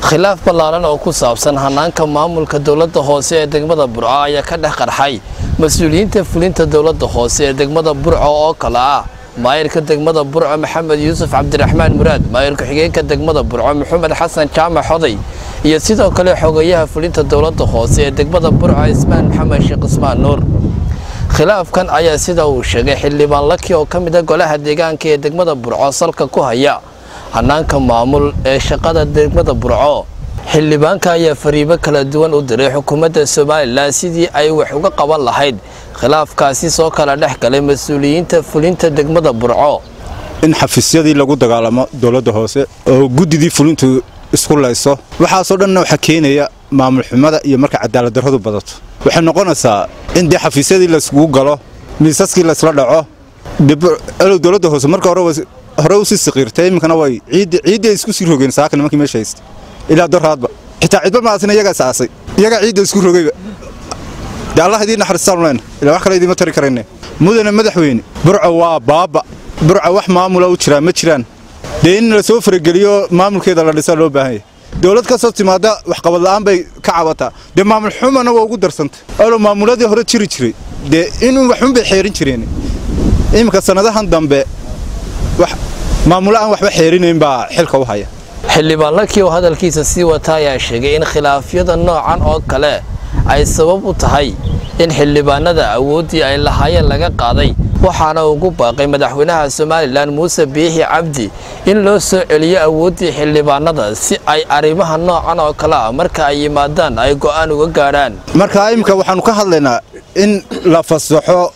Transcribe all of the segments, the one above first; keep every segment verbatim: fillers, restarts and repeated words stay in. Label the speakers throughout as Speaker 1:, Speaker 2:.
Speaker 1: khilaaf ballaaran oo ku saabsan hanaanka maamulka dawladda hoose ee degmada Burco ayaa ka dhex qarxay mas'uuliyiinta fulinta dawladda hoose ee degmada Burco oo kala ah maayirka degmada Burco Maxamed Yuusuf Cabdiraxmaan Muraad, maayirka xigeenka degmada Burco Maxamed Xasan Jaamac Xoday iyo sidoo kale xogayaha fulinta dawladda hoose ee degmada Burco Ismaan Maxamed Sheekh Ismaan Nuur. khilaafkan ayaa sida uu sheegay xildhibaan Laki oo kamid ah golaha deegaanka ee degmada Burco salka ku haya hanaanka maamul ee shaqada degmada Burco. xildhibaanka ayaa fariibo kala duwan u diray xukuumadda Soomaaliland sidii ay wax uga qaban lahayd khilaafkaasi soo kala dhex galay mas'uuliyiinta fulinta degmada Burco.
Speaker 2: in xafiisyadii lagu dagaalamo dawladda hoose oo gudidii fulintu isku layso waxa soo dhan waxa keenaya maamul xumada iyo marka cadaalad darradu badato. waxay noqonaysaa in dii xafiisyadii la isku galo miisaskii la isla dhaco dib dawladda hoose marka hore hore u sii siqirtay imkana way ciid ciid isku sii rogeen saakan markii meesha haystay ilaa daraadba xitaa cidba ma asna iyaga saasay iyaga ciid isku rogayba da Allah idin naxariistaan leen ilaa wax kale idin ma tari kareen mudane madaxweyne Burco waa baaba Burco wax maamul u jira ma jiraan deyn la soo farageliyo maamulkeeda la dhisaa loo baahan yahay dawlad ka soo timaada wax qabad la'aan bay ka cabataa de maamul xumana waa ugu darsantay oo maamuladii hore jiri jiray de inuu wax xun bay xeerin jireen imka sanadahan dambe wax maamul aan waxba xeerinayn baa xilka u haya.
Speaker 1: xildhibaan Laki oo hadalkiisa sii wata ayaa sheegay in khilaafyada noocan oo kale ay sabab u tahay in xildhibaanada awoodii ay lahaayeen laga qaaday, waxaana ugu baaqay madaxweynaha Soomaaliland Muuse Biixi Cabdi in loo soo celiyo awoodii xildhibaanada si ay arrimaha noocan oo kale ah marka ay yimaadaan ay go'aan uga gaaraan.
Speaker 2: marka imka waxaanu ka hadlaynaa in la fasaxo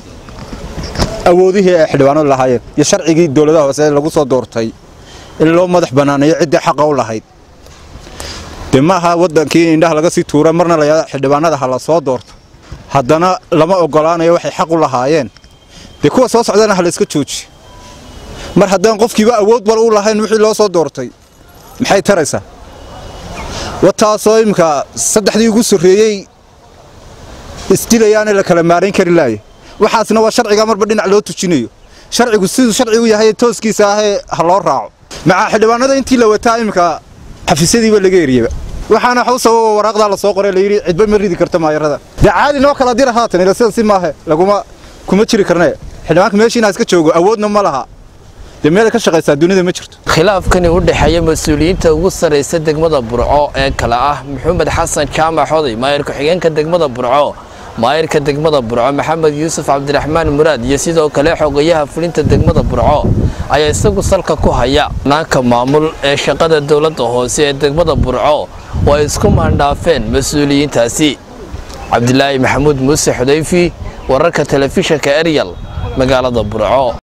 Speaker 2: awoodihii ay xildhibaanadu lahaayeen iyo sharcigii dawladda hoose lagu soo doortay in loo madax banaaneeyo cid xaq u lahayd. demaha wadankii indhaha laga sii tuura marna la xildhibaanada hala soo doorto haddana lama ogolaanayo waxay xaq u lahaayeen de kuwa soo socdana hala iska jooji mar haddaan qofkiiba awood bal u lahayn wixii loo soo doortay maxay taraysaa wataasoo imka saddexdii ugu soreeyay istilayaan la kala maarin kari laayay waxaasna waa sharciga marba dhinac loo tujinayo sharcigu sidoo sharci u yahay tooskiisa ah ha loo raaco maca xildhibaanada intii la wataa imka xafiisyadiiba laga yeeriyay waxaana xawsabo waraaqda la soo qoray la yiri cidba ma ridi karta maayarada dacaadi noo kala dir haatan ila sida si maahe laguma kuma jiri karnaa xildhibaanka meeshiina iska joogo awoodna ma laha de meel ka shaqeysa dunida ma jirto.
Speaker 1: khilaafkani u dhaxeeya mas'uuliyiinta ugu sareysa degmada Burco ee kala ah Maxamed Xasan Jaamac Xoday, maayirka xigeenka degmada Burco maayirka degmada Burco Maxamed Yuusuf Cabdiraxmaan Muraad iyo sidoo kale xogayaha fulinta degmada Burco ayaa isagu salka ku haya hanaanka maamul ee shaqada dawladda hoose ee degmada Burco oo isku maandhaafeen mas'uuliyiintaasi. Cabdilaahi Maxamuud Muuse Xudayfi, wararka telefishinka Ariel, magaalada Burco.